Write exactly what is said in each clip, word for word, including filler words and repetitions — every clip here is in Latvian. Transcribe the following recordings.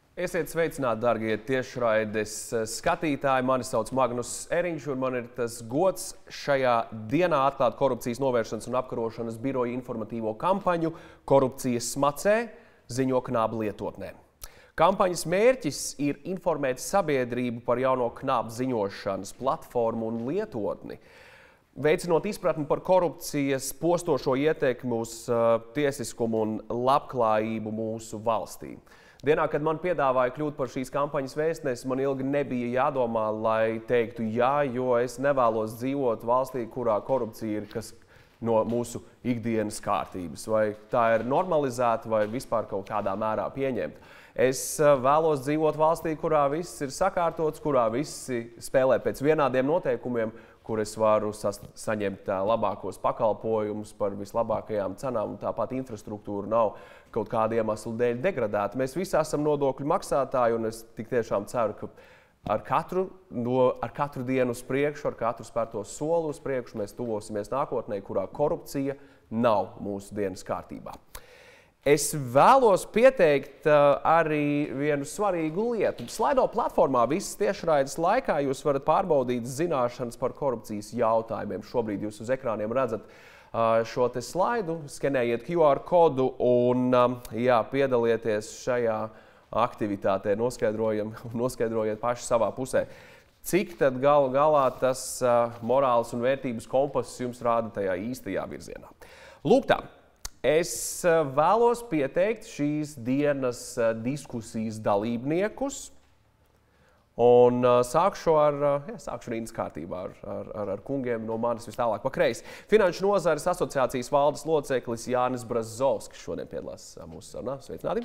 Esiet sveicināti, darbie tiešraides skatītāji. Mani sauc Magnus Eriņš, un man ir tas gods šajā dienā atklāt Korupcijas novēršanas un apkarošanas biroja informatīvo kampaņu Korupcijas smacē ziņo Knāba lietotnē. Kampaņas mērķis ir informēt sabiedrību par jauno Knāba ziņošanas platformu un lietotni, veicinot izpratni par korupcijas postošo ietekmi uz uh, tiesiskumu un labklājību mūsu valstī. Dienā, kad man piedāvāja kļūt par šīs kampaņas vēstnesi, man ilgi nebija jādomā, lai teiktu jā, jo es nevēlos dzīvot valstī, kurā korupcija ir kas no mūsu ikdienas kārtības. Vai tā ir normalizēta vai vispār kaut kādā mērā pieņemta. Es vēlos dzīvot valstī, kurā viss ir sakārtots, kurā visi spēlē pēc vienādiem noteikumiem, kur es varu saņemt labākos pakalpojumus par vislabākajām cenām, un tāpat infrastruktūra nav kaut kāda iemesla dēļ degradēta. Mēs visi esam nodokļu maksātāji, un es tik tiešām ceru, ka ar katru, no, ar katru dienu uz priekšu, ar katru spērto soli uz priekšu mēs tuvosimies nākotnē, kurā korupcija nav mūsu dienas kārtībā. Es vēlos pieteikt uh, arī vienu svarīgu lietu. Slido platformā visas tiešraides laikā jūs varat pārbaudīt zināšanas par korupcijas jautājumiem. Šobrīd jūs uz ekrāniem redzat uh, šo te slaidu, skenējiet Q R kodu un um, jā, piedalieties šajā aktivitātē, noskaidrojiet paši savā pusē. Cik tad galu galā tas uh, morāls un vērtības kompass jums rāda tajā īstajā virzienā? Lūk tā. Es vēlos pieteikt šīs dienas diskusijas dalībniekus un sākšu ar, jā, sākšu rindas kārtībā ar, ar, ar kungiem no manis vis tālāk pa kreisi. Finanšu nozares asociācijas valdes loceklis Jānis Brazovskis šodien piedalās mūsu sarunā. Sveicināti!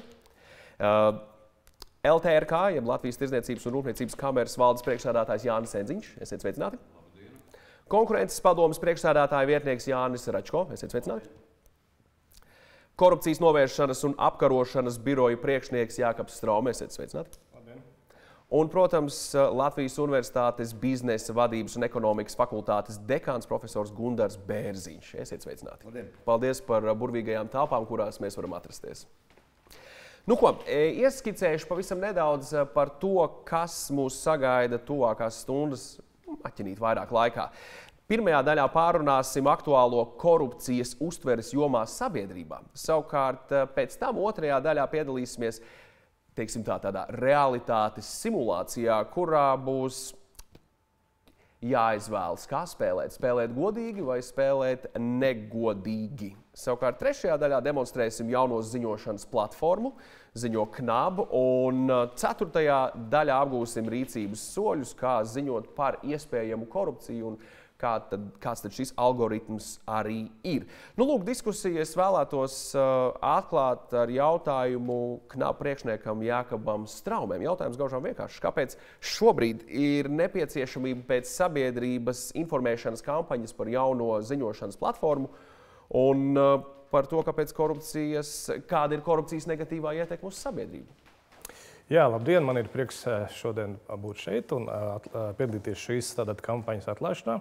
L T R K, jeb Latvijas Tirdzniecības un Rūpniecības kameras valdes priekšsēdētājs Jānis Endziņš. Esiet sveicināti! Konkurences padomes priekšsēdētāja vietnieks Jānis Račko. Esiet sveicināti! Korupcijas novēršanas un apkarošanas biroja priekšnieks Jākaps Straume. Esiet sveicināti! Labdien! Un, protams, Latvijas Universitātes biznesa vadības un ekonomikas fakultātes dekāns profesors Gundars Bērziņš. Esiet sveicināti! Labdien! Paldies par burvīgajām telpām, kurās mēs varam atrasties. Nu ko, ieskicējuši pavisam nedaudz par to, kas mūs sagaida tuvākās stundas, atķinīt vairāk laikā. Pirmajā daļā pārunāsim aktuālo korupcijas uztveres jomā sabiedrībā. Savukārt pēc tam otrajā daļā piedalīsimies, teiksim tā, tādā realitātes simulācijā, kurā būs jāizvēlas, kā spēlēt. Spēlēt godīgi vai spēlēt negodīgi. Savukārt trešajā daļā demonstrēsim jauno ziņošanas platformu, ziņo Knābu, un ceturtajā daļā apgūsim rīcības soļus, kā ziņot par iespējamu korupciju un Kā tad, kāds tad šis algoritms arī ir. Nu, lūk, diskusiju es vēlētos uh, atklāt ar jautājumu Knāba priekšniekam Jākabam Straumēm. Jautājums gaužām vienkārši. Kāpēc šobrīd ir nepieciešamība pēc sabiedrības informēšanas kampaņas par jauno ziņošanas platformu un uh, par to, kāpēc korupcijas, kāda ir korupcijas negatīvā ietekme uz sabiedrību? Jā, labdien! Man ir prieks šodien būt šeit un piedalīties šīs tātad kampaņas atlaišanā.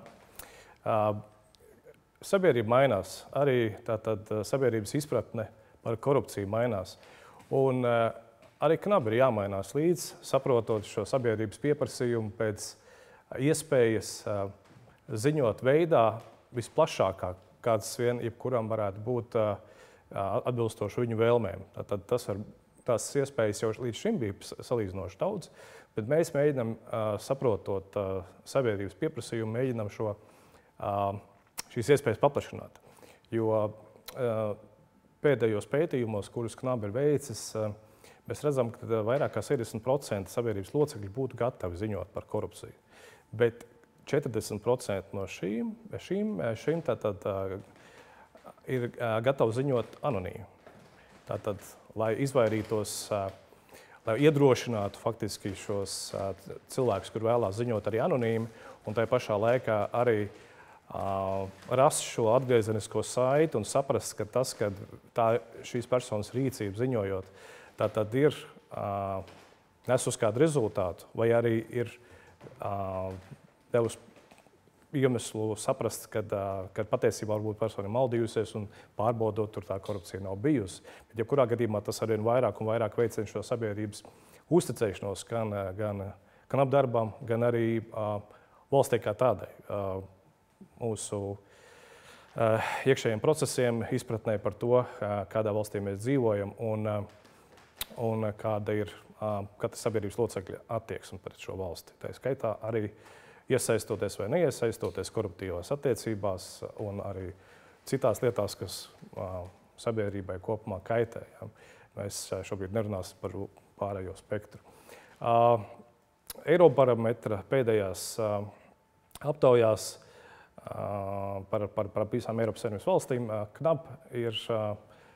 Sabiedrība mainās, arī tātad sabiedrības izpratne par korupciju mainās. Un arī Knāba ir jāmainās līdz, saprotot šo sabiedrības pieprasījumu pēc iespējas ziņot veidā visplašākā, kāds vien jebkuram varētu būt atbilstoši viņu vēlmēm. Tātad tas var Tās iespējas jau līdz šim bija salīdzinoši daudz, bet mēs mēģinām, saprotot sabiedrības pieprasījumu, mēģinām šo, šīs iespējas paplašināt. Jo pēdējos pētījumos, kurus Knāba ir veicis, mēs redzam, ka vairāk kā sešdesmit procenti sabiedrības locekļi būtu gatavi ziņot par korupciju. Bet četrdesmit procenti no šīm, šīm, šīm tātad, ir gatavi ziņot anonīmi. Tātad, lai izvairītos, lai iedrošinātu faktiski šos cilvēkus, kur vēlās ziņot arī anonīmi, un tajā pašā laikā arī uh, rast šo atgriezenisko saiti un saprast, ka tas, ka tā, šīs personas rīcība ziņojot, tā tad ir uh, nes uz kādu rezultātu, vai arī ir uh, devis iemeslu saprast, kad, kad patiesībā varbūt persona maldījusies un pārbaudot, tur tā korupcija nav bijusi. Bet jebkurā gadījumā tas arvien vairāk un vairāk veicina šo sabiedrības uzticēšanos gan, gan knap darbam, gan arī uh, valstī kā tādai. Uh, mūsu uh, iekšējiem procesiem, izpratnē par to, uh, kādā valstī mēs dzīvojam un, uh, un kāda ir uh, katra sabiedrības locekļa attieksme pret šo valsti. Tā skaitā arī iesaistoties vai neiesaistoties koruptīvās attiecībās un arī citās lietās, kas uh, sabiedrībai kopumā kaitē. Ja. Mēs šobrīd nerunāsim par pārējo spektru. Uh, Eirobarometra pēdējās uh, aptaujās uh, par, par, par visām Eiropas Savienības valstīm uh, knap ir uh,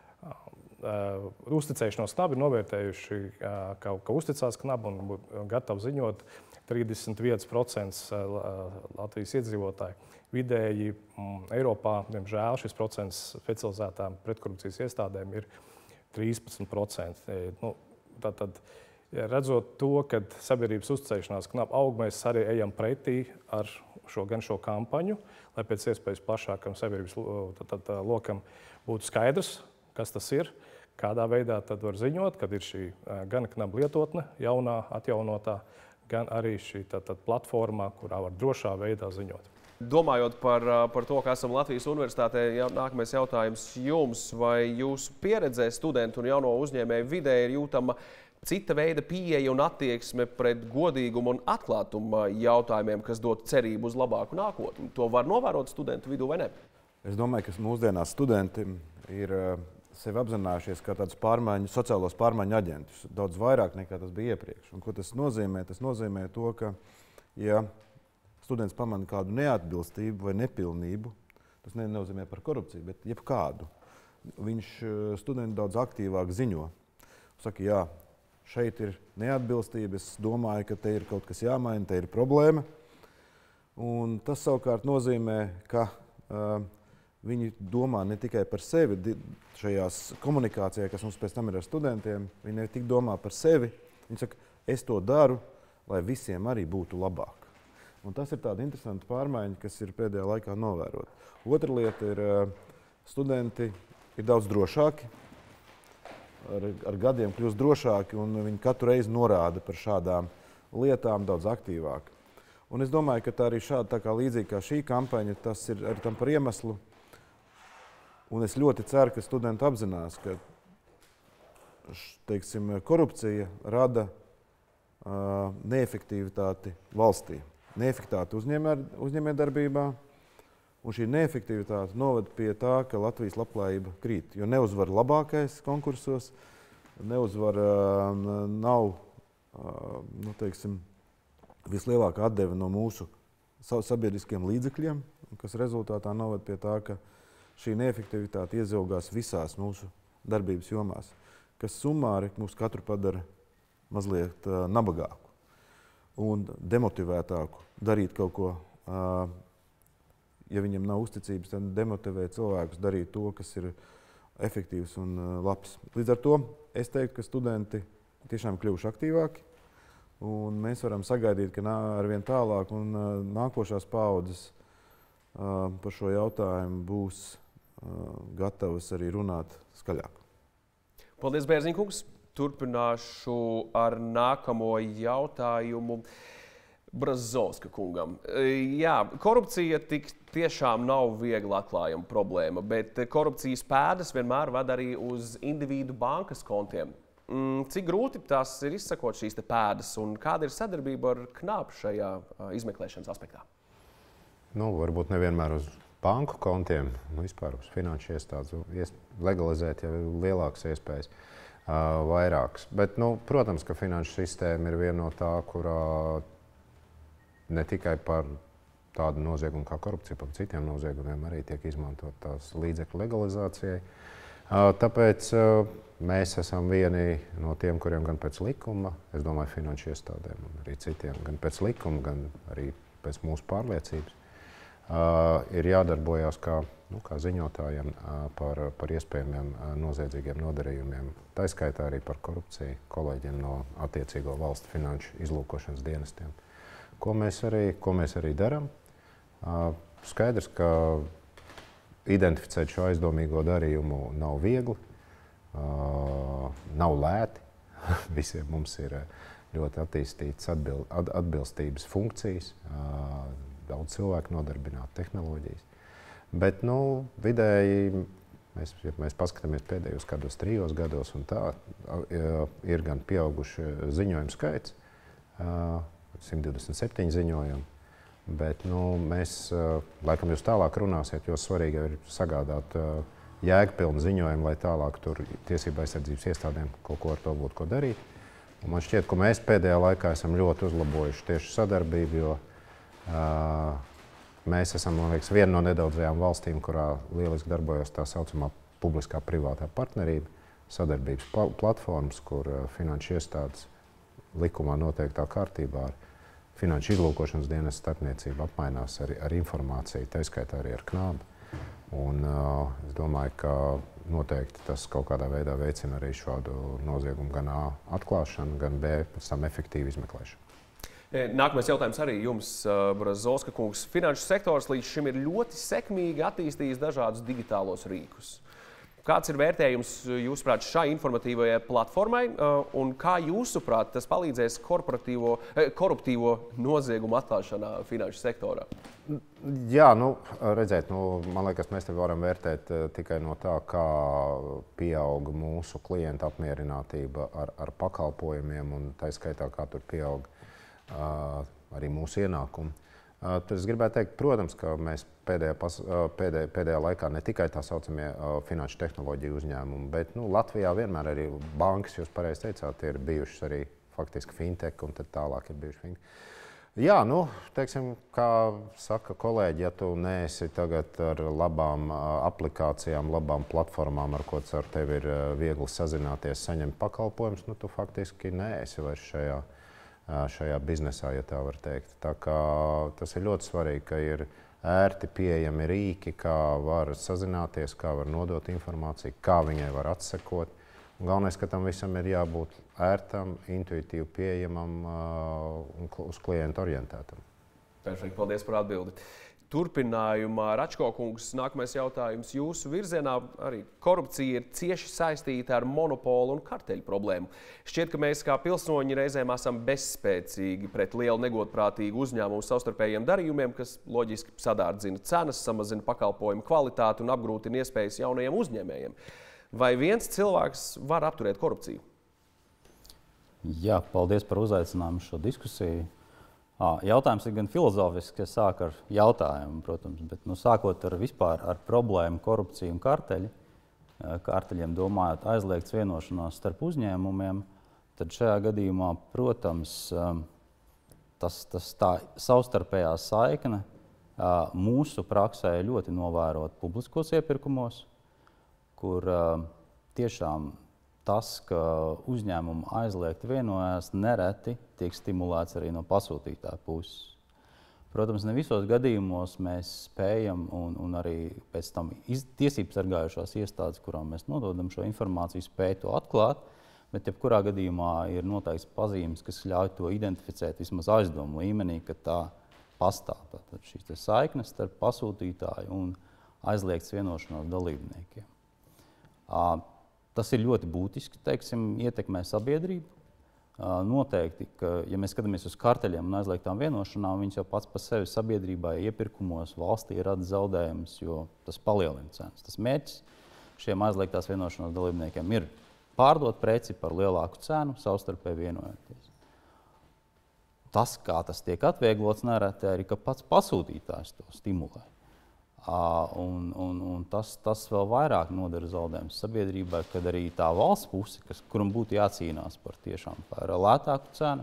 uh, uzticēšanos knap ir novērtējuši, uh, ka, ka uzticās knap un gatavi ziņot trīsdesmit viens procents Latvijas iedzīvotāji. Vidēji m, Eiropā, diemžēl, šis procents specializētām pretkorupcijas iestādēm ir trīspadsmit procenti. Nu, tātad, ja redzot to, ka sabiedrības uzticēšanās knap aug, mēs arī ejam pretī ar šo, gan šo kampaņu, lai pēc iespējas plašākam sabiedrības tad, tad, lokam būtu skaidrs, kas tas ir, kādā veidā tad var ziņot, kad ir šī gan knap lietotne, jaunā, atjaunotā, gan arī šī tā, tā, platformā, kurā var drošā veidā ziņot. Domājot par, par to, ka esam Latvijas universitātē, jā, nākamais jautājums jums. Vai jūsu pieredzē studentu un jauno uzņēmēju vidē ir jūtama cita veida pieeja un attieksme pret godīgumu un atklātumu jautājumiem, kas dod cerību uz labāku nākotni? To var novērot studentu vidū vai ne? Es domāju, ka mūsdienās studenti ir sevi apzinājušies kā tādus pārmaiņu, sociālos pārmaiņu aģentus. Daudz vairāk nekā tas bija iepriekš. Un ko tas nozīmē? Tas nozīmē to, ka, ja students pamana kādu neatbilstību vai nepilnību, tas nenozīmē par korupciju, bet jebkādu. Viņš studenti daudz aktīvāk ziņo. Saka, jā, šeit ir neatbilstība, es domāju, ka te ir kaut kas jāmaina, te ir problēma. Un tas savukārt nozīmē, ka uh, viņi domā ne tikai par sevi šajās komunikācijā, kas mums pēc tam ir ar studentiem. Viņi ne tik domā par sevi. Viņi saka, es to daru, lai visiem arī būtu labāk. Un tas ir tāda interesanta pārmaiņa, kas ir pēdējā laikā novērota. Otra lieta ir, studenti ir daudz drošāki, ar, ar gadiem kļūst drošāki, un viņi katru reizi norāda par šādām lietām daudz aktīvāk. Un es domāju, ka tā arī šāda, tā kā līdzīgi kā šī kampaņa, tas ir arī tam par iemeslu. Un es ļoti ceru, ka studenti apzinās, ka teiksim, korupcija rada uh, neefektivitāti valstī, neefektivitāti uzņēmē, uzņēmējdarbībā, un šī neefektivitāte noved pie tā, ka Latvijas labklājība krīt, jo neuzvar labākais konkursos, neuzvar, uh, nav uh, nu, teiksim, vislielākā atdeve no mūsu sabiedriskiem līdzekļiem, kas rezultātā noved pie tā, ka šī neefektivitāte iezaugās visās mūsu darbības jomās, kas summāri mūs katru padara mazliet uh, nabagāku un demotivētāku darīt kaut ko. Uh, ja viņam nav uzticības, tad demotivē cilvēkus darīt to, kas ir efektīvs un uh, labs. Līdz ar to es teiktu, ka studenti tiešām kļuvuši aktīvāki, un mēs varam sagaidīt, ka arvien tālāk un uh, nākošās paaudzes uh, par šo jautājumu būs gatavas arī runāt skaļāk. Paldies, Bērziņkungs. Turpināšu ar nākamo jautājumu Brazovska kungam. Jā, korupcija tik tiešām nav viegli atklājama problēma, bet korupcijas pēdas vienmēr ved arī uz individu bankas kontiem. Cik grūti tās ir izsakot šīs te pēdas un kāda ir sadarbība ar knāpu šajā izmeklēšanas aspektā? Nu, varbūt nevienmēr uz banku kontiem, nu, vispār uz finanšu iestādes, legalizēt jau lielākas iespējas, uh, vairākas. Bet, nu, protams, ka finanšu sistēma ir viena no tā, kurā ne tikai par tādu noziegumu kā korupcija, par citiem noziegumiem arī tiek izmantot tās līdzekļu legalizācijai. Uh, tāpēc uh, mēs esam vieni no tiem, kuriem gan pēc likuma, es domāju, finanšu iestādēm un arī citiem, gan pēc likuma, gan arī pēc mūsu pārliecības, Uh, ir jādarbojās kā, nu, kā ziņotājiem uh, par, par iespējamiem uh, noziedzīgiem nodarījumiem. Tā skaitā arī par korupciju kolēģiem no attiecīgo valstu finanšu izlūkošanas dienestiem. Ko mēs arī, ko mēs arī darām? Uh, skaidrs, ka identificēt šo aizdomīgo darījumu nav viegli, uh, nav lēti. visiem mums ir ļoti attīstītas atbil, at, atbilstības funkcijas, daudz cilvēku nodarbināt, tehnoloģijas. Bet, nu, vidēji, mēs, ja mēs paskatāmies pēdējos kādos trijos gados, un tā ir gan pieauguši ziņojumu skaits, simt divdesmit septiņi ziņojumi, bet, nu, mēs, laikam jūs tālāk runāsiet, jo svarīgi ir sagādāt jēgpilnu ziņojumu, lai tālāk tur tiesība aizsardzības iestādēm kaut ko ar to būtu ko darīt. Un man šķiet, ka mēs pēdējā laikā esam ļoti uzlabojuši tieši sadarbību, jo uh, mēs esam, man liekas, viena no nedaudzajām valstīm, kurā lieliski darbojas tā saucamā publiskā privātā partnerība, sadarbības platformas, kur uh, finanšu iestādes likumā noteiktā kārtībā ar finanšu izlūkošanas dienas starpniecību apmainās ar, ar informāciju, tā skaitā arī ar knābu. Un, uh, es domāju, ka noteikti tas kaut kādā veidā veicina arī šādu noziegumu gan A atklāšanu, gan B pēc tam efektīvu izmeklēšanu. Nākamais jautājums arī jums, Brazovska kungs. Finanšu sektors līdz šim ir ļoti sekmīgi attīstījis dažādus digitālos rīkus. Kāds ir vērtējums, jūsuprāt, šai informatīvajai platformai un kā jūsuprāt tas palīdzēs koruptīvo noziegumu atklāšanā finanšu sektorā? Jā, nu, redzēt, nu, man liekas, mēs te varam vērtēt tikai no tā, kā pieauga mūsu klientu apmierinātība ar, ar pakalpojumiem un tā skaitā, kā tur pieauga uh, arī mūsu ienākumi. Uh, tad es gribētu teikt, protams, ka mēs pēdējā, pas, uh, pēdējā, pēdējā laikā ne tikai tā saucamie uh, finanšu tehnoloģiju uzņēmumi, bet nu, Latvijā vienmēr arī bankas, jūs pareizi teicāt, ir bijušas arī faktiski fintech un tad tālāk ir bijuši fintech. Jā, nu, teiksim, kā saka kolēģi, ja tu neesi tagad ar labām uh, aplikācijām, labām platformām, ar ko ar tevi ir uh, viegli sazināties, saņemt pakalpojumus, nu, tu faktiski neesi vairs šajā šajā biznesā, ja tā var teikt. Tā kā tas ir ļoti svarīgi, ka ir ērti pieejami rīki, kā var sazināties, kā var nodot informāciju, kā viņai var atsekot. Un galvenais, ka tam visam ir jābūt ērtam, intuitīvi pieejamam un uz klientu orientētam. Perfekti, paldies par atbildi. Turpinājumā, Račko kungs, nākamais jautājums jūsu virzienā. Arī korupcija ir cieši saistīta ar monopolu un karteļu problēmu. Šķiet, ka mēs kā pilsoņi reizēm esam bezspēcīgi pret lielu negodprātīgu uzņēmumu savstarpējiem darījumiem, kas loģiski sadārdzina cenas, samazina pakalpojumu kvalitāti un apgrūtina iespējas jaunajiem uzņēmējiem. Vai viens cilvēks var apturēt korupciju? Jā, paldies par uzaicinājumu šo diskusiju. Jautājums ir gan filozofisks, kas sāk ar jautājumu, protams, bet nu, sākot ar vispār ar problēmu korupciju un karteļi, karteļiem domājot aizliegts vienošanās starp uzņēmumiem, tad šajā gadījumā, protams, tas, tas tā savstarpējā saikne mūsu praksē ļoti novērot publiskos iepirkumos, kur tiešām tas, ka uzņēmumi aizliegti vienojās, nereti tiek stimulēts arī no pasūtītāja puses. Protams, ne visos gadījumos mēs spējam un, un arī pēc tam iz, tiesības sargājušās iestādes, kurām mēs nododam šo informāciju, spēj to atklāt, bet jebkurā gadījumā ir noteikts pazīmes, kas ļauj to identificēt vismaz aizdomu līmenī, ka tā pastāv. Tātad šīs saiknes starp pasūtītāju un aizliegts vienošanās dalībniekiem. Tas ir ļoti būtiski, teiksim, ietekmē sabiedrību. Noteikti, ka, ja mēs skatāmies uz karteļiem un aizliegtām vienošanām, viņas jau pats par sevi sabiedrībai iepirkumos valstī rada zaudējumus, jo tas palielina cenas. Tas mērķis šiem aizliegtās vienošanās dalībniekiem ir pārdot preci par lielāku cenu, savstarpēji vienojoties. Tas, kā tas tiek atvieglots, nereti arī, ka pats pasūtītājs to stimulē. Un, un, un tas, tas vēl vairāk nodara zaudējumus sabiedrībai, kad arī tā valsts puse, kas, kuram būtu jācīnās par tiešām par lētāku cenu,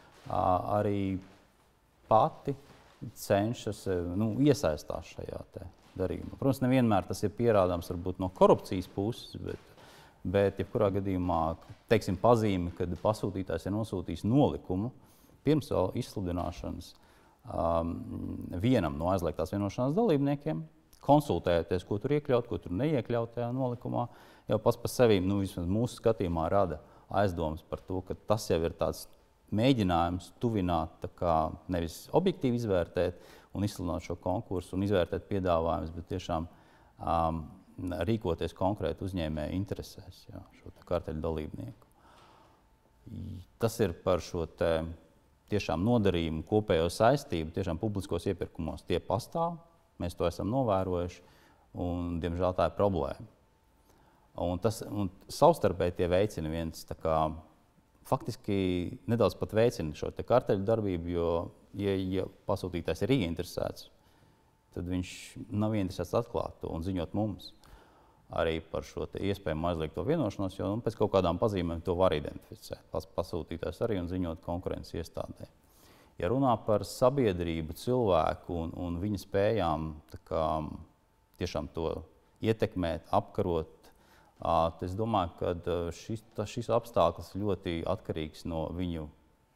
arī pati cenšas, nu, iesaistās šajā te darījumā. Protams, nevienmēr tas ir pierādāms varbūt no korupcijas puses, bet, bet jebkurā gadījumā, teiksim, pazīme, kad pasūtītājs ir nosūtījis nolikumu pirms vēl izsludināšanas um, vienam no aizliegtās vienošanās dalībniekiem, konsultējoties, ko tur iekļaut, ko tur neiekļaut tajā nolikumā, jau pats par sevi, nu, vismaz mūsu skatījumā rada aizdomas par to, ka tas jau ir tāds mēģinājums tuvināt, tā kā nevis objektīvi izvērtēt un izsludināt šo konkursu un izvērtēt piedāvājumus, bet tiešām um, rīkoties konkrēti uzņēmēju interesēs, jā, šo karteļu dalībnieku. Tas ir par šo te tiešām nodarījumu, kopējo saistību, tiešām publiskos iepirkumos tie pastāv, mēs to esam novērojuši, un, diemžēl, tā ir problēma. Un tas un savstarpēji tie veicina viens, tā kā, faktiski nedaudz pat veicina šo te karteļu darbību, jo, ja, ja pasūtītājs ir ieinteresēts, tad viņš nav ieinteresēts atklāt to un ziņot mums arī par šo te iespējamu aizliegto vienošanos, jo nu, pēc kaut kādām pazīmēm to var identificēt. Pats pasūtītājs arī un ziņot konkurences iestādē. Ja runā par sabiedrību, cilvēku un, un viņa spējām tā kā, tiešām to ietekmēt, apkarot, tad es domāju, ka šis, šis apstākļus ļoti atkarīgs no viņu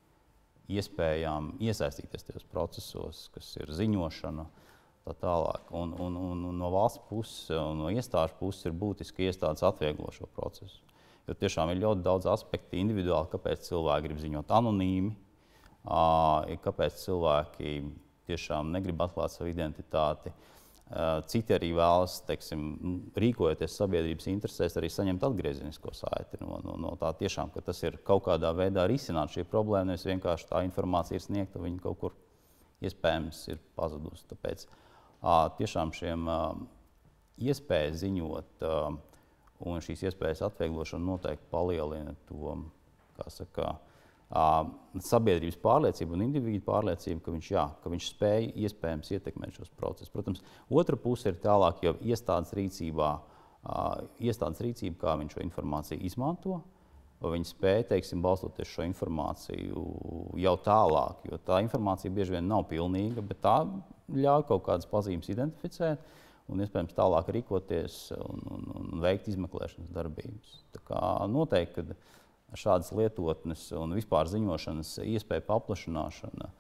iespējām iesaistīties tajos procesos, kas ir ziņošana, tā tālāk. Un, un, un, un no valsts puses un no iestāžu puses ir būtiski iestādes atvieglo šo procesu. Jo tiešām ir ļoti daudz aspektu individuāli, kāpēc cilvēki grib ziņot anonīmi, kāpēc cilvēki tiešām negrib atklāt savu identitāti. Citi arī vēlas, teiksim, rīkojoties sabiedrības interesēs, arī saņemt atgriezenisko saiti no, no, no tā tiešām, ka tas ir kaut kādā veidā risināt šī problēma, nevis vienkārši tā informācija ir sniegta, viņa kaut kur iespējams ir pazudusi. Tāpēc tiešām šiem iespējas ziņot un šīs iespējas atvieglošana noteikti palielina to, kā saka, sabiedrības pārliecību un individu pārliecību, ka viņš, jā, ka viņš spēj iespējams ietekmēt šos procesus. Protams, otra puse ir tālāk, jo iestādes rīcībā, iestādes rīcība, kā viņš šo informāciju izmanto, vai viņi spēj, teiksim, balstoties šo informāciju jau tālāk, jo tā informācija bieži vien nav pilnīga, bet tā ļauj kaut kādas pazīmes identificēt un iespējams tālāk rīkoties un, un, un veikt izmeklēšanas darbības. Tā kā noteikti, ka šādas lietotnes un vispār ziņošanas iespēja paplašināšana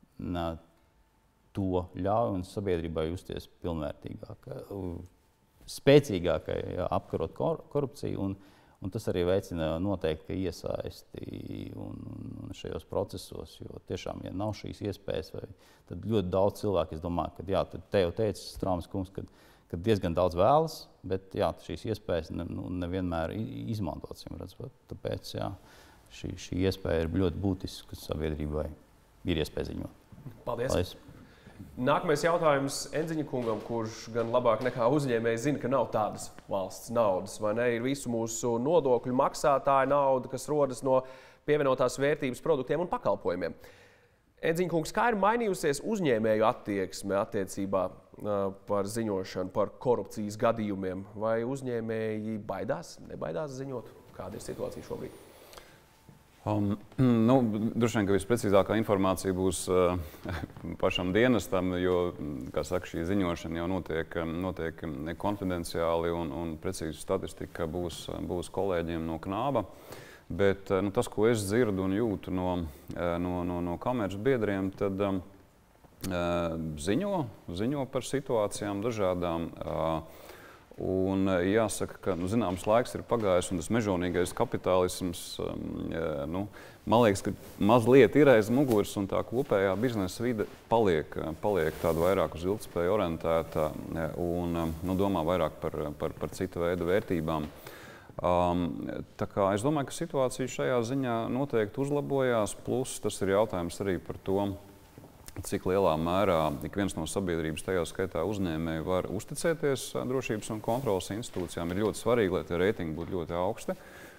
to ļauj un sabiedrībai justies pilnvērtīgākai, spēcīgākai, jā, apkarot korupciju. Un, Un tas arī veicina noteikti iesaisti un, un šajos procesos, jo tiešām, ja nav šīs iespējas, vai, tad ļoti daudz cilvēku, es domāju, ka jā, tad te jau teica Straumes kungs, ka, ka diezgan daudz vēlas, bet jā, šīs iespējas ne, nu, nevienmēr izmantotas, redzot. Tāpēc jā, šī, šī iespēja ir ļoti būtiska, ka sabiedrībai ir iespēja ziņot. Paldies! Paldies. Nākamais jautājums Endziņa kungam, kurš gan labāk nekā uzņēmējs zina, ka nav tādas valsts naudas, vai ne? Ir visu mūsu nodokļu maksātāju nauda, kas rodas no pievienotās vērtības produktiem un pakalpojumiem. Endziņa kungs, kā ir mainījusies uzņēmēju attieksme attiecībā par ziņošanu, par korupcijas gadījumiem? Vai uzņēmēji baidās, nebaidās ziņot? Kāda ir situācija šobrīd? Um, nu, droši vien, ka visprecīzākā informācija būs uh, pašam dienestam, jo, kā saka, šī ziņošana jau notiek, notiek konfidenciāli un, un precīzi statistika būs, būs kolēģiem no Knāba. Bet nu, tas, ko es dzirdu un jūtu no, no, no, no kameras biedriem, tad um, ziņo, ziņo par situācijām dažādām. Uh, Un jāsaka, ka nu, zināms laiks ir pagājis, un tas mežonīgais kapitālisms, nu, man liekas, ka mazliet ir aiz muguras, un tā kopējā biznesa vide paliek, paliek tāda vairāk uz ilgtspēju orientēta un nu, domā vairāk par, par, par citu veidu vērtībām. Um, tā kā es domāju, ka situācija šajā ziņā noteikti uzlabojās, plus tas ir jautājums arī par to, cik lielā mērā ik viens no sabiedrības, tajā skaitā uzņēmēji, var uzticēties drošības un kontrolas institūcijām. Ir ļoti svarīgi, lai tie reitingi būtu ļoti augsti.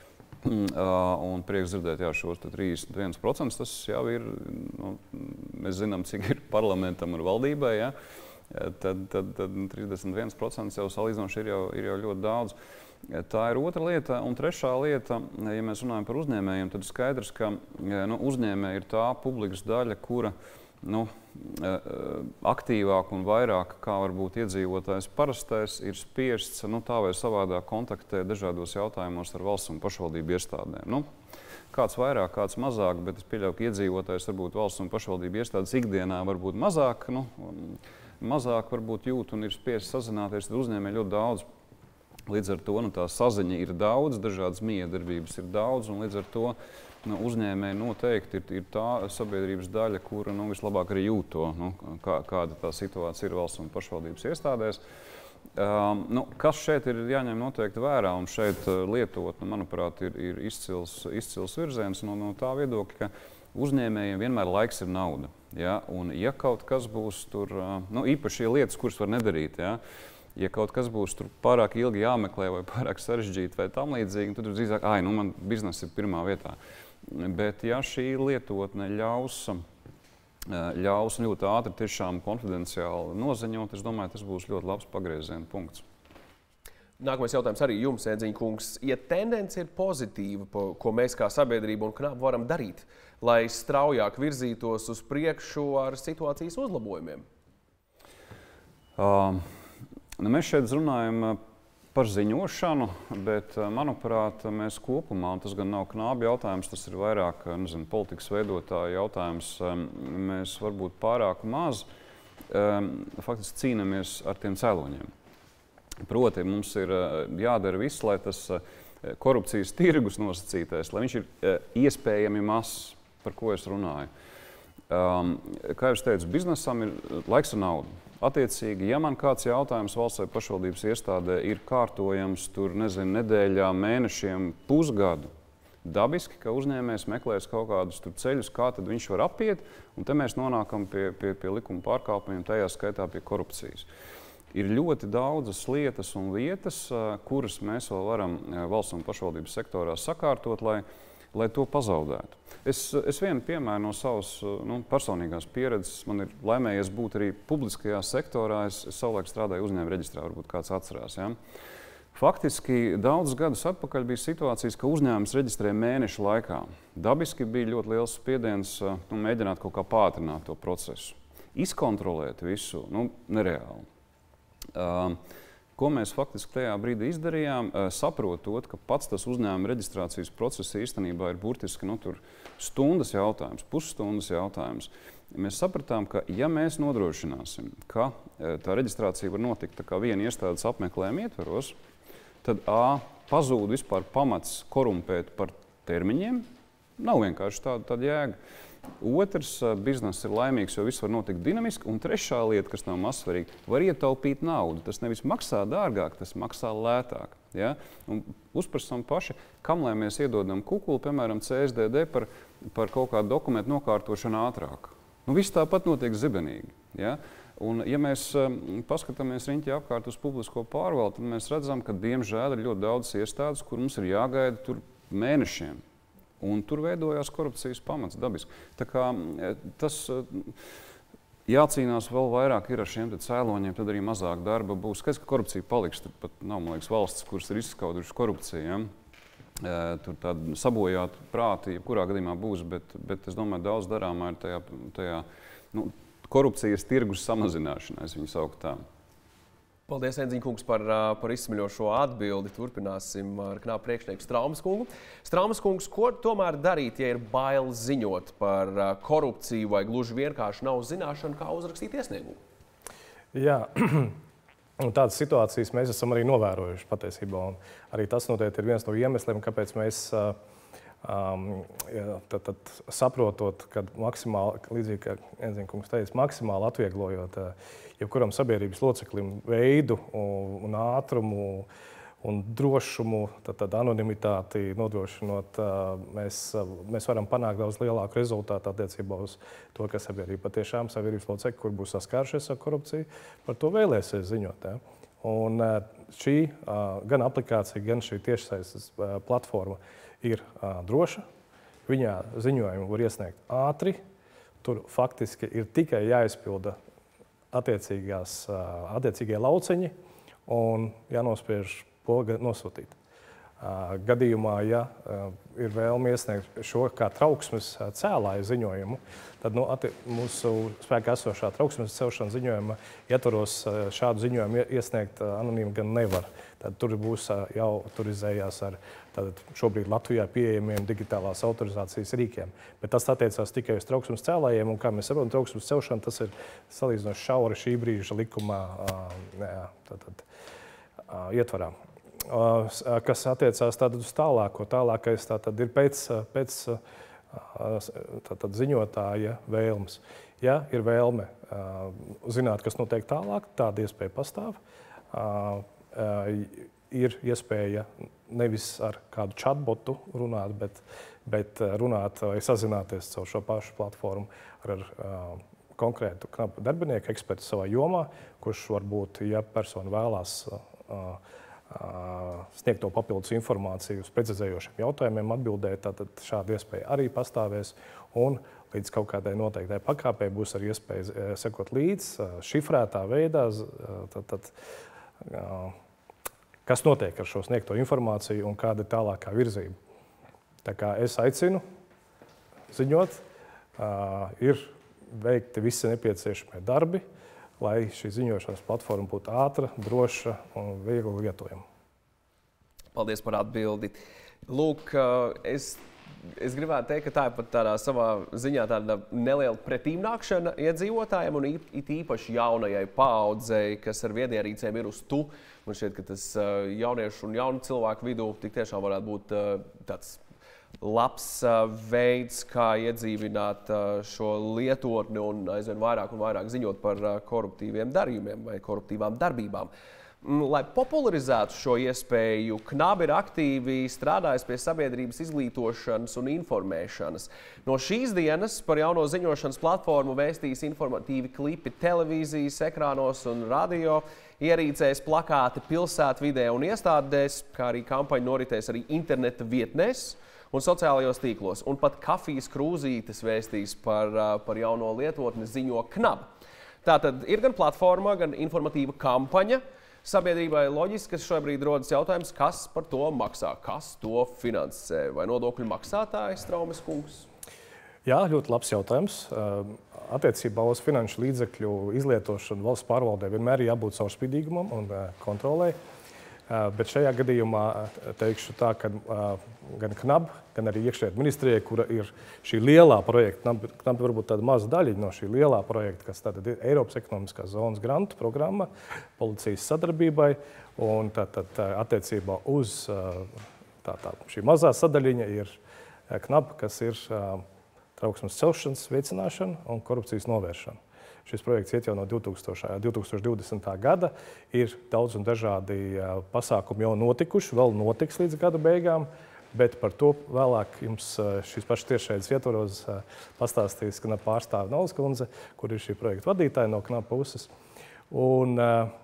Un prieks dzirdēt, jā, šos trīsdesmit viens procents, tas jau ir, nu, mēs zinām, cik ir parlamentam un valdībai, ja? tad, tad, tad trīsdesmit viens procents jau salīdzinoši ir jau, ir jau ļoti daudz. Tā ir otra lieta. Un trešā lieta, ja mēs runājam par uzņēmējiem, tad skaidrs, ka nu, uzņēmēji ir tā publikas daļa, kura Nu, aktīvāk un vairāk, kā varbūt iedzīvotājs parastais, ir spiests nu, tā vai savādāk kontaktēt dažādos jautājumos ar valsts un pašvaldību iestādēm. Nu, kāds vairāk, kāds mazāk, bet es pieļauju, ka iedzīvotājs varbūt valsts un pašvaldību iestādes ikdienā varbūt mazāk, nu, mazāk varbūt jūt un ir spiests sazināties, tad uzņēmēji ļoti daudz. Līdz ar to nu, tā saziņa ir daudz, dažādas miedarbības ir daudz, un līdz ar to nu, uzņēmēji noteikti ir, ir tā sabiedrības daļa, kura nu, vislabāk arī jūt to, nu, kā, kāda tā situācija ir valsts un pašvaldības iestādēs. Um, nu, kas šeit ir jāņem noteikti vērā, un šeit uh, lietot, nu, manuprāt, ir, ir izcils, izcils virziens no, no tā viedokļa, ka uzņēmējiem vienmēr laiks ir nauda. Ja? Un, ja kaut kas būs tur, uh, nu, īpaši lietas, kuras var nedarīt, ja? Ja kaut kas būs tur pārāk ilgi jāmeklē vai pārāk sarežģīti vai tam līdzīgi, tad drīzāk, ai, nu, man biznesa ir pirmā vietā. Bet, ja šī lietotne ļaus, ļaus ļoti ātri, tiešām konfidenciāli noziņot, es domāju, tas būs ļoti labs pagrieziena punkts. Nākamais jautājums arī jums, Ēdziņa kungs. Ja tendence ir pozitīva, ko mēs kā sabiedrība un knap varam darīt, lai straujāk virzītos uz priekšu ar situācijas uzlabojumiem? Uh, nu mēs šeit runājam par ziņošanu, bet, manuprāt, mēs kopumā, un tas gan nav knābi jautājums, tas ir vairāk, nezinu, politikas veidotāju jautājums, mēs varbūt pārāk maz faktiski cīnāmies ar tiem cēloņiem. Proti, mums ir jādara viss, lai tas korupcijas tirgus nosacītais, lai viņš ir iespējami mazs, par ko es runāju. Kā jau es teicu, biznesam ir laiks un nauda. Attiecīgi, ja man kāds jautājums valsts vai pašvaldības iestādē ir kārtojams tur, nezinu, nedēļām, mēnešiem, pusgadu, dabiski, ka uzņēmējs meklēs kaut kādus tur ceļus, kā tad viņš var apiet, un te mēs nonākam pie, pie, pie likuma pārkāpumiem, tajā skaitā pie korupcijas. Ir ļoti daudzas lietas un vietas, kuras mēs vēl varam valsts un pašvaldības sektorā sakārtot, lai lai to pazaudētu. Es, es vienu piemēru no savas nu, personīgās pieredzes, man ir laimējies būt arī publiskajā sektorā, es, es savulaik strādāju uzņēmuma reģistrā, varbūt kāds atcerās. Ja? Faktiski daudzus gadus atpakaļ bija situācijas, ka uzņēmums reģistrē mēnešu laikā. Dabiski bija ļoti liels spiediens nu, mēģināt kaut kā pātrināt to procesu. Izkontrolēt visu, nu, nereāli. Uh, Ko mēs faktiski tajā brīdī izdarījām, saprotot, ka pats tas uzņēmuma reģistrācijas process īstenībā ir burtiski nu, stundas jautājums, pusstundas jautājums. Mēs sapratām, ka ja mēs nodrošināsim, ka tā reģistrācija var notikt tā kā viena iestādes apmeklējuma ietveros, tad A, pazūd vispār pamats korumpēt par termiņiem, nav vienkārši tāda, tāda jēga. Otrs, bizness ir laimīgs, jo viss var notikt dinamiski. Un trešā lieta, kas nav mazsvarīga, var ietaupīt naudu. Tas nevis maksā dārgāk, tas maksā lētāk. Ja? Un uzprasam paši, kam lai mēs iedodam kukuli, piemēram, C S D D par, par kaut kādu dokumentu nokārtošanu ātrāk. Nu, viss tāpat notiek zibenīgi. Ja? Un, ja mēs um, paskatāmies riņķi apkārt uz publisko pārvaldi, tad mēs redzam, ka diemžēl ir ļoti daudz iestādes, kur mums ir jāgaida tur mēnešiem. Un tur veidojās korupcijas pamats dabiski. Tā kā tas jācīnās vēl vairāk ir ar šiem cēloņiem, tad arī mazāk darba būs. Skaidrs, ka korupcija paliks. Tur pat nav, man liekas, valsts, kuras ir izskaudušas korupciju. Ja? Tur tāda sabojāta prāti, jebkurā gadījumā būs, bet, bet es domāju, daudz darāmā ir tajā, tajā nu, korupcijas tirgus samazināšanā, es viņu sauktu tā. Paldies, Ēdziņa kungs, par, par izsmeļošo atbildi. Turpināsim ar knāpu priekšnieku Straumes kungu. Straumes kungs, ko tomēr darīt, ja ir bail ziņot par korupciju vai gluži vienkārši nav zināšana, kā uzrakstīt iesniegumu? Jā, un tādas situācijas mēs esam arī novērojuši patiesībā. Un arī tas noteikti ir viens no iemesliem, kāpēc mēs um, ja, tad, tad, saprotot, ka maksimāli, līdzīgi kā Ēdziņa kungs teica, maksimāli atvieglojot jebkuram sabiedrības loceklim veidu un, un ātrumu un drošumu, tad, tad anonimitāti nodrošinot, mēs, mēs varam panākt daudz lielāku rezultātu attiecībā uz to, ka sabiedrība patiešām sabiedrības locekļi, kur būs saskārušies ar korupciju, par to vēlēsies ziņot. Ja? Un šī gan aplikācija, gan šī tiešsaistes platforma ir droša. Viņā ziņojumu var iesniegt ātri. Tur faktiski ir tikai jāizpilda attiecīgie lauceņi un jānospiež poga nosūtīt. Gadījumā, ja ir vēlme iesniegt šo kā trauksmes cēlāju ziņojumu, tad nu, mūsu spēkā esošā trauksmes celšanas ziņojuma ietvaros šādu ziņojumu iesniegt anonīmi gan nevar. Tad tur būs jau turizējās ar tātad, šobrīd Latvijā pieejamiem digitālās autorizācijas rīkiem. Bet tas attiecās tikai uz trauksmes cēlājiem, un kā mēs saprotam, trauksmes celšana tas ir salīdzinoši šaura šī brīža likumā jā, tātad, ietvarā. Kas attiecās tātad uz tālāko. Tālākais tātad ir pēc, pēc tātad ziņotāja vēlmes. Ja ir vēlme zināt, kas notiek tālāk, tāda iespēja pastāv. ir iespēja nevis ar kādu chatbotu runāt, bet, bet runāt vai sazināties caur šo pašu platformu ar, ar konkrētu knapu darbinieku, ekspertu savā jomā, kurš varbūt, ja persona vēlās sniegt to papildus informāciju uz precizējošiem jautājumiem, atbildēt, tad šāda iespēja arī pastāvēs. Un līdz kaut kādai noteiktai pakāpei būs arī iespēja sekot līdzi šifrētā veidā, tad, tad, kas notiek ar šo sniegto informāciju un kāda ir tālākā virzība. Tā kā es aicinu ziņot, ir veikti visi nepieciešamie darbi, lai šī ziņošanas platforma būtu ātra, droša un viegli lietojama. Paldies par atbildi. Lūk, es, es gribētu teikt, ka tā ir pat tādā savā ziņā tāda neliela pretīmnākšana iedzīvotājiem un it īpaši jaunajai paaudzei, kas ar viedierīcēm ir uz tu. Man šķiet, ka tas jauniešu un jaunu cilvēku vidū tik tiešām varētu būt tāds labs veids, kā iedzīvināt šo lietotni un aizvien vairāk un vairāk ziņot par koruptīviem darījumiem vai koruptīvām darbībām. Lai popularizētu šo iespēju, Knab ir aktīvi strādājis pie sabiedrības izglītošanas un informēšanas. No šīs dienas par jauno ziņošanas platformu vēstīs informatīvi klipi televīzijas ekrānos un radio ierīcēs, plakāti pilsētvidē un iestādēs, kā arī kampaņa noritēs arī interneta vietnēs un sociālajos tīklos. Un pat kafijas krūzītes vēstīs par, par jauno lietotni ziņo Knab. Tātad ir gan platforma, gan informatīva kampaņa. Sabiedrībai loģiski, ka šobrīd rodas jautājums, kas par to maksā, kas to finansē. Vai nodokļu maksātājs, Straumes kungs? Jā, ļoti labs jautājums. Attiecībā uz finanšu līdzekļu izlietošanu valsts pārvaldē vienmēr ir jābūt caurspīdīgumam un kontrolei. Bet šajā gadījumā teikšu tā, ka gan Knab, gan arī iekšlietu ministrijai, kura ir šī lielā projekta, Knab varbūt tāda maza daļa no šī lielā projekta, kas tātad ir Eiropas ekonomiskās zonas grantu programma policijas sadarbībai, un tātad attiecībā uz tā, tā, šī mazā sadaļiņa ir Knab, kas ir trauksmes celšanas veicināšana un korupcijas novēršana. Šis projekts iet jau no divi tūkstoši divdesmitā gada. Ir daudz un dažādi pasākumi jau notikuši, vēl notiks līdz gada beigām, bet par to vēlāk jums šīs pašas tiešraides ietvaros pastāstīs Knab pārstāve Nolles kundze, kur ir šī projekta vadītāja no Knab puses. Un,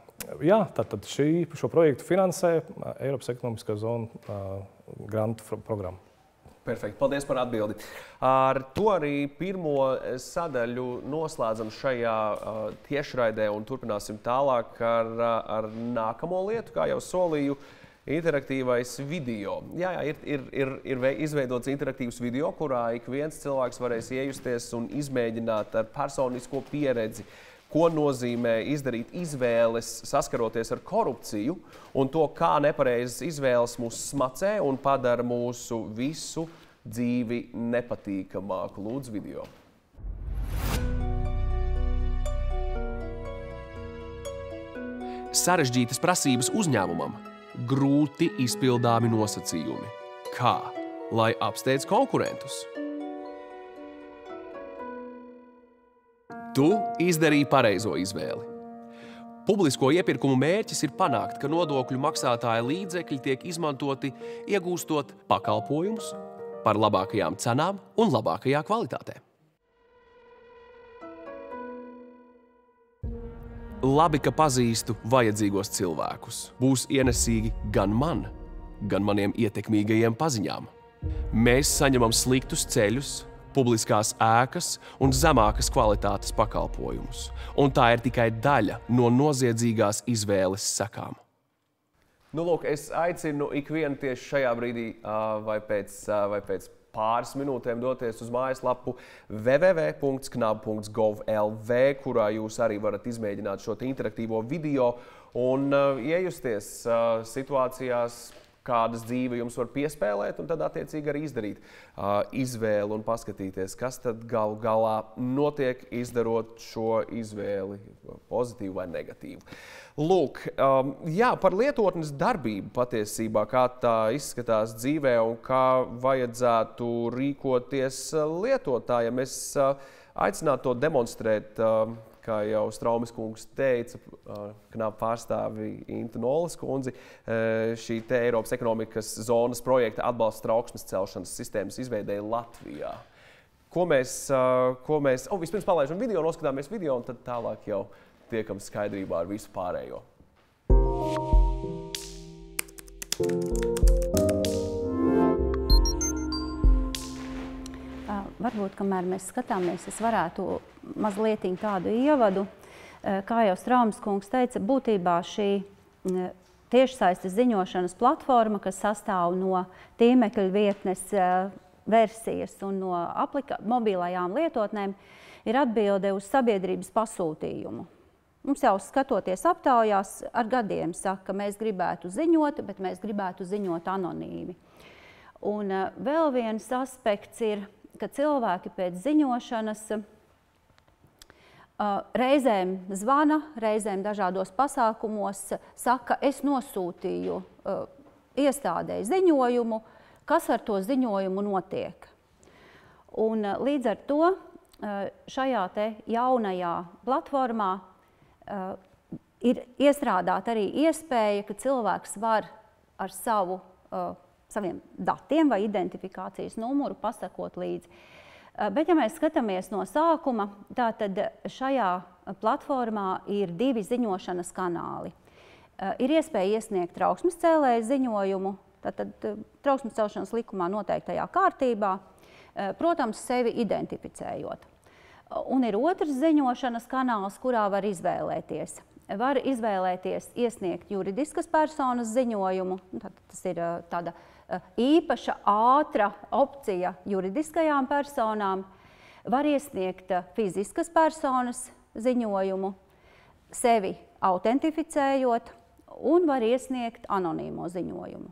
jā, tātad šī, šo projektu finansē Eiropas ekonomiskā zona grantu programma. Perfekti, paldies par atbildi. Ar to arī pirmo sadaļu noslēdzam šajā uh, tiešraidē un turpināsim tālāk ar, ar nākamo lietu, kā jau solīju, interaktīvais video. Jā, jā, ir, ir, ir, ir izveidots interaktīvs video, kurā ik viens cilvēks varēs iejusties un izmēģināt ar personisko pieredzi, ko nozīmē izdarīt izvēles, saskaroties ar korupciju un to, kā nepareizas izvēles mūs smacē un padara mūsu visu dzīvi nepatīkamāku. Lūdzu, video. Sarežģītas prasības uzņēmumam, grūti izpildāmi nosacījumi. Kā? Lai apsteidz konkurentus. Tu izdarīji pareizo izvēli. Publisko iepirkumu mērķis ir panākt, ka nodokļu maksātāja līdzekļi tiek izmantoti iegūstot pakalpojumus par labākajām cenām un labākajā kvalitātē. Labi, ka pazīstu vajadzīgos cilvēkus. Būs ienesīgi gan man, gan maniem ietekmīgajiem paziņām. Mēs saņemam sliktus ceļus, publiskās ēkas un zemākas kvalitātes pakalpojumus. Un tā ir tikai daļa no noziedzīgās izvēles sekām. Nu, lūk, es aicinu ikvienu tieši šajā brīdī vai pēc, vai pēc pāris minūtēm doties uz mājaslapu w w w punkts knab punkts gov punkts l v, kurā jūs arī varat izmēģināt šo interaktīvo video un iejusties situācijās, kādas dzīve jums var piespēlēt, un tad attiecīgi arī izdarīt uh, izvēli un paskatīties, kas tad galu galā notiek, izdarot šo izvēli, pozitīvu vai negatīvu. Lūk, um, jā, par lietotnes darbību patiesībā, kā tā izskatās dzīvē un kā vajadzētu rīkoties lietotājiem. Es uh, aicinātu to demonstrēt uh, kā jau Straumes kungs teica, knap pārstāvi Intu Nolas kundzi, šī te Eiropas ekonomikas zonas projekta atbalsta trauksmes celšanas sistēmas izveidēja Latvijā. Ko mēs, ko mēs, oh, vispirms palaižam video, noskatāmies video un tad tālāk jau tiekam skaidrībā ar visu pārējo. Varbūt, kamēr mēs skatāmies, es varētu mazliet tādu ievadu. Kā jau Straumes kungs teica, būtībā šī tiešsaistes ziņošanas platforma, kas sastāv no tīmekļa vietnes versijas un no mobilajām lietotnēm, ir atbilde uz sabiedrības pasūtījumu. Mums jau skatoties aptaujās ar gadiem saka, ka mēs gribētu ziņot, bet mēs gribētu ziņot anonīmi. Un vēl viens aspekts ir, ka cilvēki pēc ziņošanas uh, reizēm zvana, reizēm dažādos pasākumos saka, es nosūtīju uh, iestādēji ziņojumu, kas ar to ziņojumu notiek. Un uh, līdz ar to uh, šajā te jaunajā platformā uh, ir iestrādāta arī iespēja, ka cilvēks var ar savu uh, saviem datiem vai identifikācijas numuru pasakot līdzi. Bet, ja mēs skatāmies no sākuma, tātad šajā platformā ir divi ziņošanas kanāli. Ir iespēja iesniegt trauksmes cēlēju ziņojumu, tātad trauksmes celšanas likumā noteiktajā kārtībā, protams, sevi identificējot. Un ir otrs ziņošanas kanāls, kurā var izvēlēties. Var izvēlēties iesniegt juridiskas personas ziņojumu, tātad tas ir tāda īpaša, ātra opcija juridiskajām personām, var iesniegt fiziskas personas ziņojumu, sevi autentificējot, un var iesniegt anonīmo ziņojumu.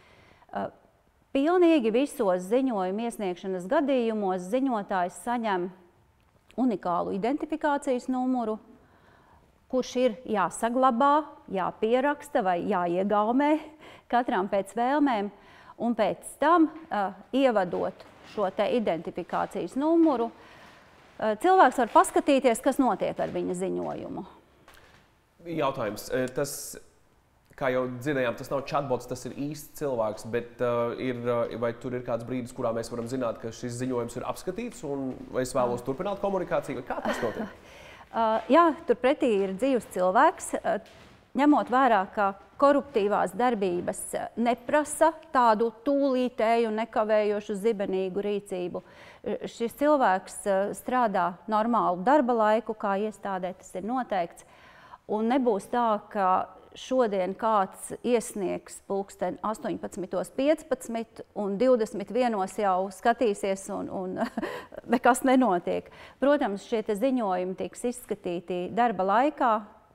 Pilnīgi visos ziņojumu iesniegšanas gadījumos ziņotājs saņem unikālu identifikācijas numuru, kurš ir jāsaglabā, jāpieraksta vai jāiegaumē katram pēc vēlmēm, un pēc tam, uh, ievadot šo te identifikācijas numuru, uh, cilvēks var paskatīties, kas notiek ar viņa ziņojumu. Jautājums. Tas, kā jau dzirdējām, tas nav chatbots, tas ir īsts cilvēks, bet uh, ir, vai tur ir kāds brīdis, kurā mēs varam zināt, ka šis ziņojums ir apskatīts, un vai es vēlos turpināt komunikāciju, vai kā tas notiek? Uh, jā, turpretī ir dzīvs cilvēks, uh, ņemot vērā, ka koruptīvās darbības neprasa tādu tūlītēju, nekavējošu, zibenīgu rīcību. Šis cilvēks strādā normālu darba laiku, kā iestādē tas ir noteikts, un nebūs tā, ka šodien kāds iesniegs pulksten astoņpadsmit piecpadsmit un divdesmit vienos jau skatīsies un, un nekas nenotiek. Protams, šie te ziņojumi tiks izskatīti darba laikā.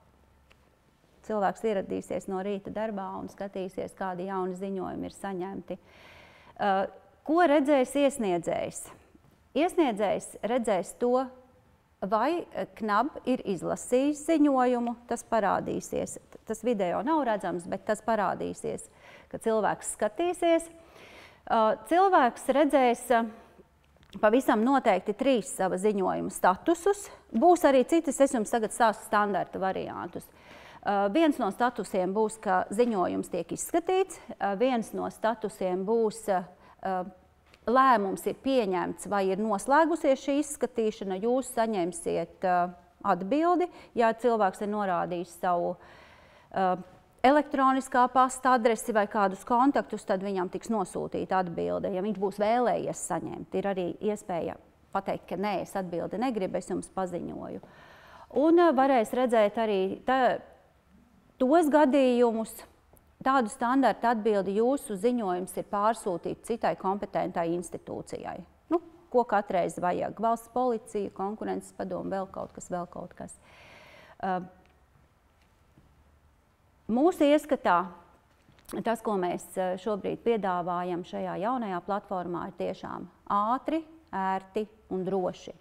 Cilvēks ieradīsies no rīta darbā un skatīsies, kādi jauni ziņojumi ir saņemti. Ko redzēs iesniedzējs? Iesniedzējs redzēs to, vai knab ir izlasījis ziņojumu, tas parādīsies. Tas video nav redzams, bet tas parādīsies, ka cilvēks skatīsies. Cilvēks redzēs pavisam noteikti trīs sava ziņojuma statusus. Būs arī citas, es jums tagad stāstu standarta variantus. Uh, viens no statusiem būs, ka ziņojums tiek izskatīts, uh, viens no statusiem būs, uh, lēmums ir pieņemts vai ir noslēgusies šī izskatīšana, jūs saņemsiet uh, atbildi, ja cilvēks ir norādījis savu uh, elektroniskā pasta adresi vai kādus kontaktus, tad viņam tiks nosūtīta atbilde. Ja viņš būs vēlējies saņemt, ir arī iespēja pateikt, ka nē, es atbildi negribu, es jums paziņoju. Un uh, varēs redzēt arī tā, tos gadījumus, tādu standarta atbildi jūsu ziņojums ir pārsūtīts citai kompetentai institūcijai. Nu, ko katreiz vajag? Valsts policija, konkurences padomu, vēl kaut kas, vēl kaut kas. Uh, mūsu ieskatā tas, ko mēs šobrīd piedāvājam šajā jaunajā platformā, ir tiešām ātri, ērti un droši.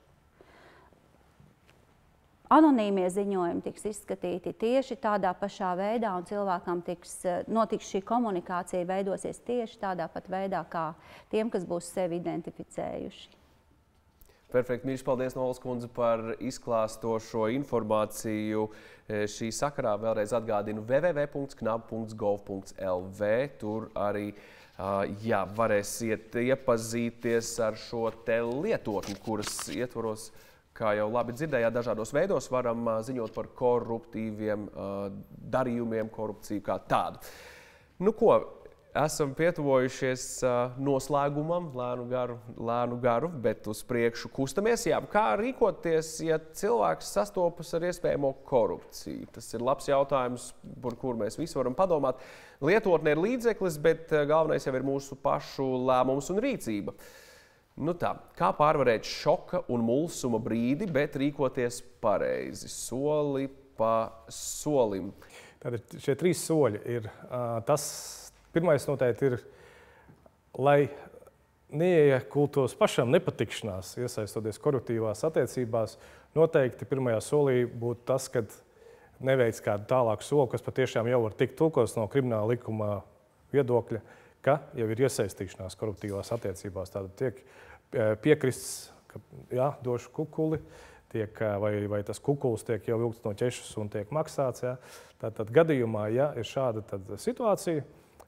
Anonīmie ziņojumi tiks izskatīti tieši tādā pašā veidā, un cilvēkam tiks, notiks šī komunikācija, veidosies tieši tādā pat veidā, kā tiem, kas būs sevi identificējuši. Perfekti. Mīļš, paldies, Nolas kundze, par izklāstošo informāciju. Šī sakarā vēlreiz atgādinu w w w punkts knab punkts gov punkts l v. Tur arī jā, varēsiet iepazīties ar šo te lietotni, kuras ietvaros, kā jau labi dzirdējāt, dažādos veidos varam ziņot par koruptīviem darījumiem, korupciju kā tādu. Nu ko, esam pietuvojušies noslēgumam, lēnu garu, lēnu garu, bet uz priekšu kustamies. Jā, kā rīkoties, ja cilvēks sastopas ar iespējamo korupciju? Tas ir labs jautājums, par kuru mēs visi varam padomāt. Lietotne ir līdzeklis, bet galvenais jau ir mūsu pašu lēmums un rīcība. Nu tā, kā pārvarēt šoka un mulsuma brīdi, bet rīkoties pareizi, soli pa solim? Tātad šie trīs soļi ir tas, pirmais noteikti ir, lai neiekultos pašam nepatikšanās, iesaistoties koruptīvās attiecībās, noteikti pirmajā solī būtu tas, kad neveic kādu tālāku soli, kas patiešām jau var tikt tulkots no krimināla likuma viedokļa, ka jau ir iesaistīšanās koruptīvās attiecībās. Tātad tiek piekrists, ka jā, došu kukuli, tiek, vai, vai tas kukuls tiek jau vilkts no ķešas un tiek maksāts. Jā. Tātad gadījumā, ja ir šāda tad situācija,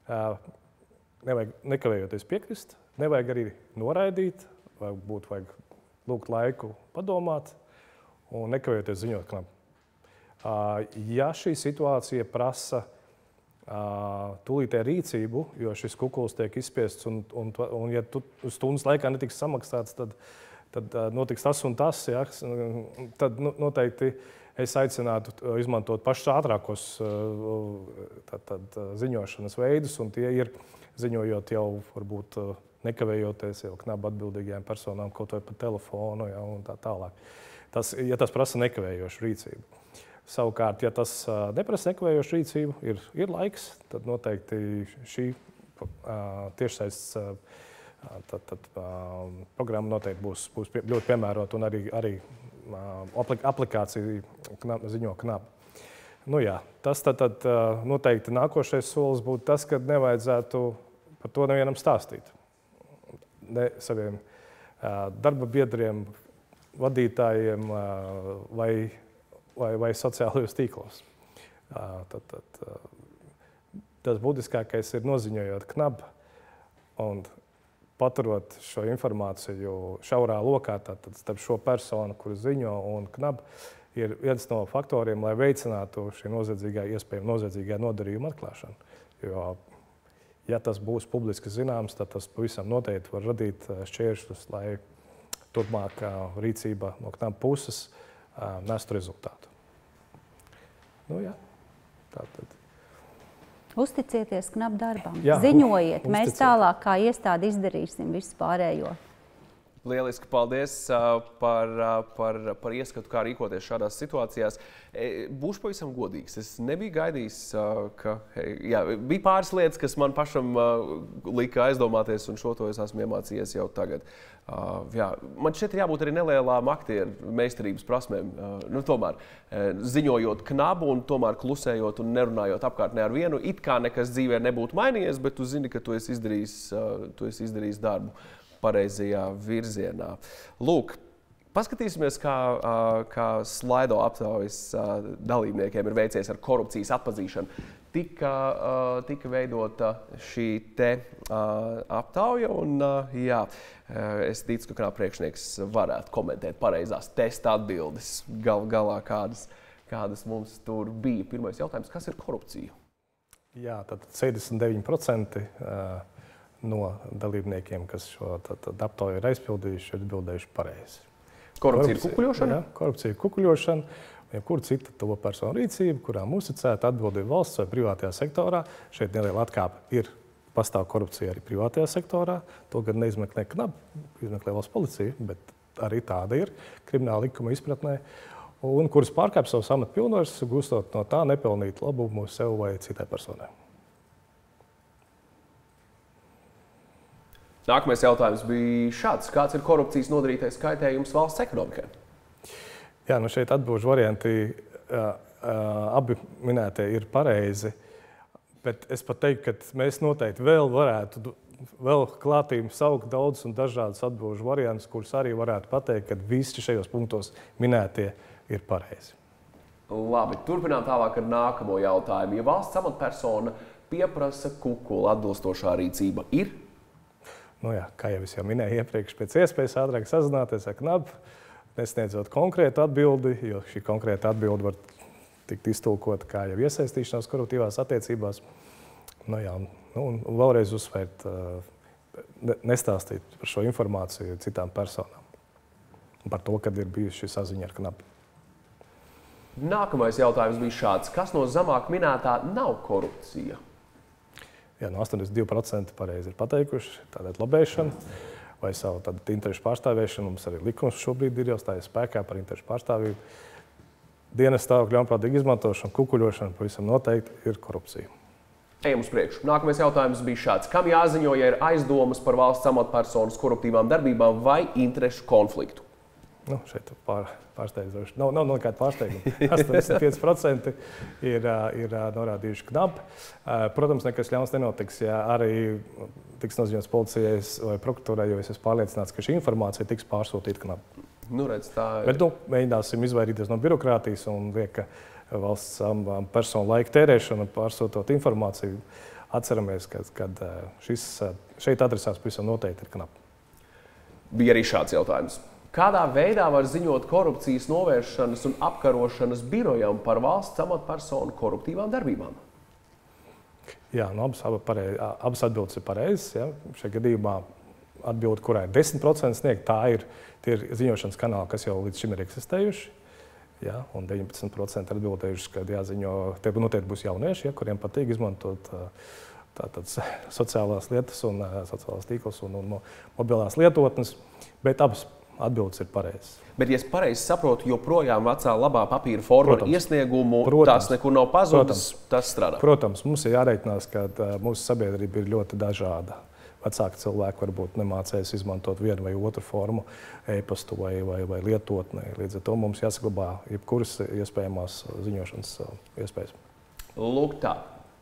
nevajag nekavējoties piekrist, nevajag arī noraidīt, varbūt vajag lūgt laiku padomāt un nekavējoties ziņot knab. Ja šī situācija prasa tūlītē rīcību, jo šis kukuls tiek izspiests un, un, un ja tu stundas laikā netiks samaksāts, tad, tad notiks tas un tas, ja, tad noteikti es aicinātu izmantot pašus ātrākos tad, tad, ziņošanas veidus, un tie ir ziņojot jau varbūt nekavējoties jau knab atbildīgajām personām, kaut vai pa telefonu, ja, un tā tālāk. Tas, ja tas prasa nekavējošu rīcību. Savukārt, ja tas neprasa nekavējošu rīcību, ir, ir laiks, tad noteikti šī tiešsaistes tad, tad, programma noteikti būs, būs ļoti piemērota un arī, arī aplikācija knab, ziņo knab. Nu jā, tas tad, tad noteikti nākošais solis būtu tas, ka nevajadzētu par to nevienam stāstīt. Ne saviem darba biedriem, vadītājiem vai Vai, vai sociālajos tīklos. Tad, tad, tas būtiskākais ir noziņojot knab un paturot šo informāciju šaurā lokā, tad starp šo personu, kuru ziņo un knab, ir viens no faktoriem, lai veicinātu šī noziedzīgā, iespējama noziedzīgā nodarījuma atklāšanu. Jo, ja tas būs publiski zināms, tad tas pavisam noteikti var radīt šķēršļus, lai turpmāk rīcība no knab puses nestu rezultātu. Nu, jā, tātad. Uzticieties knab darbam. Jā, ziņojiet, uzticieties. Mēs tālāk kā iestādi izdarīsim visu pārējo. Lieliski, paldies par, par, par ieskatu, kā rīkoties šādās situācijās. Būšu pavisam godīgs. Es nebiju gaidījis, ka jā, bija pāris lietas, kas man pašam lika aizdomāties, un šo to es esmu iemācījies jau tagad. Jā, man šeit ir jābūt arī nelielām aktieru meistarības prasmēm. Nu, tomēr ziņojot knabu un tomēr klusējot un nerunājot apkārt ne ar vienu, it kā nekas dzīvē nebūtu mainījies, bet tu zini, ka tu esi izdarījis, tu esi izdarījis darbu pareizajā virzienā. Lūk, paskatīsimies, kā, kā slaido aptaujas dalībniekiem ir veicies ar korupcijas atpazīšanu. Tika, tika veidota šī te aptauja, un jā, es ticu, ka knab priekšnieks varētu komentēt pareizās testa atbildes. Gal, galā kādas, kādas mums tur bija. Pirmais jautājums, kas ir korupcija? Jā, tad sešdesmit deviņi procenti no dalībniekiem, kas šo tad, tad aptauju ir aizpildījuši, ir atbildējuši pareizi. Korupcija ir kukuļošana? Jā, korupcija ir kukuļošana. Jebkura cita to personu rīcība, kurām uzticēta atbildība valsts vai privātajā sektorā. Šeit neliela atkāpe ir pastāv korupcija arī privātajā sektorā. To gan neizmeklē knab, izmeklē valsts policija, bet arī tāda ir krimināla likuma izpratnē. Un kuras pārkāpj savus amatpilnvarus, gūstot no tā nepelnīt labumu sev vai citai personai. Nākamais jautājums bija šāds. Kāds ir korupcijas nodarītais kaitējums valsts ekonomikai? Jā, nu šeit atbilžu varianti abi minētie ir pareizi, bet es pat teiktu, ka mēs noteikti vēl varētu vēl klātīm saukt daudz un dažādas atbilžu variantus, kurus arī varētu pateikt, ka visi šajos punktos minētie ir pareizi. Labi, turpinām tālāk ar nākamo jautājumu. Ja valsts amatpersona pieprasa kukuli, atbilstošā rīcība ir? Nu jā, kā jau es jau minēju iepriekš, pēc iespējas ātrāk sazināties ar knapu, nesniedzot konkrētu atbildi, jo šī konkrēta atbildi var tikt iztulkota kā jau iesaistīšanās koruptīvās attiecībās. Nu jā, nu, un vēlreiz uzsvērt, nestāstīt par šo informāciju citām personām. Par to, kad ir bijusi šī saziņa ar knapu. Nākamais jautājums bija šāds. Kas no zemāk minētā nav korupcija? Jā, no astoņdesmit divi procenti pareizi ir pateikuši, tātad lobēšana vai savu tādu interešu pārstāvēšanu. Mums arī likums šobrīd ir jau stājies spēkā par interešu pārstāvību. Dienas stāvokļa ļaunprātīga izmantošana, kukuļošana pavisam noteikti ir korupcija. Ejam uz priekšu. Nākamais jautājums bija šāds. Kam jāziņo, ja ir aizdomas par valsts amatpersonas koruptīvām darbībām vai interešu konfliktu? Nu, šeit pār, pārsteidzoši. Nav, nav nekāda pārsteiguma. astoņdesmit pieci procenti ir, ir norādījuši knapi. Protams, nekas ļauns nenotiks, ja arī tiks noziņots policijai vai prokuratūrai, jo es esmu pārliecināts, ka šī informācija tiks pārsūtīta knapi. Nu, redz, tā ir. Bet nu, mēģināsim izvairīties no birokrātijas un liek, ka valsts personu laika tērēšana pārsūtot informāciju. Atceramies, ka kad šis šeit adresās pavisam noteikti ir knapi. Bija arī šāds jautājums. Kādā veidā var ziņot korupcijas novēršanas un apkarošanas birojam par valsts amatpersonu koruptīvām darbībām? Jā, nu, abas, pareiz, abas atbildes ir pareizas. Ja. Šajā gadījumā atbilde, kurā ir desmit procenti sniegt, tā ir, tie ir ziņošanas kanāli, kas jau līdz šim ir eksistējuši. Ja, un deviņpadsmit procenti atbildējuši, ka jāziņo, tie noteikti būs jaunieši, ja, kuriem patīk izmantot tātad sociālās lietas un sociālās tīklus un, un mobilās lietotnes, bet abas atbildes ir pareizas. Bet, ja es pareizi saprotu, joprojām vecā labā papīra forma ar iesniegumu, protams, tās nekur nav pazudis, tas strādā. Protams, mums ir jārēķinās, ka mūsu sabiedrība ir ļoti dažāda. Vecāki cilvēki varbūt nemācēs izmantot vienu vai otru formu, e-pastu vai, vai, vai lietotni. Līdz ar to mums jāsaglabā jebkuras iespējamās ziņošanas iespējas. Lūk tā,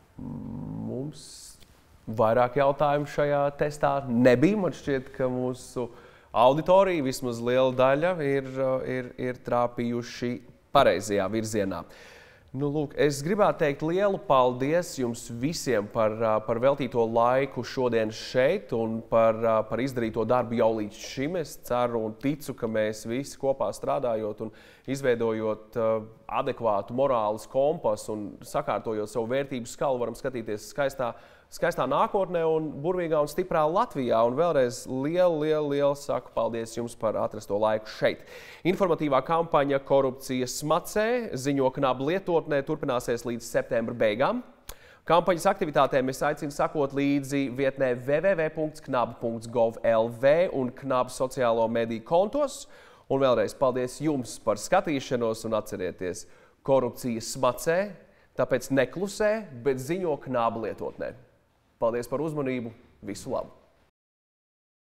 mums vairāk jautājumu šajā testā nebija. Man šķiet, ka mūsu auditorija, vismaz liela daļa, ir, ir, ir trāpījuši pareizajā virzienā. Nu, lūk, es gribētu teikt lielu paldies jums visiem par, par veltīto laiku šodien šeit un par, par izdarīto darbu jau līdz šim. Es ceru un ticu, ka mēs visi kopā strādājot un izveidojot adekvātu morāles kompasu un sakārtojot savu vērtību skalu, varam skatīties skaistā skaistā nākotnē un burvīgā un stiprā Latvijā. Un vēlreiz lielu, lielu, lielu saku paldies jums par atrasto laiku šeit. Informatīvā kampaņa Korupcija smacē ziņo knabu lietotnē turpināsies līdz septembra beigām. Kampaņas aktivitātēm es aicinu sakot līdzi vietnē w w w punkts knab punkts gov punkts l v un knabu sociālo mediju kontos. Un vēlreiz paldies jums par skatīšanos un atcerieties, korupcija smacē, tāpēc neklusē, bet ziņo knabu lietotnē. Paldies par uzmanību. Visu labu!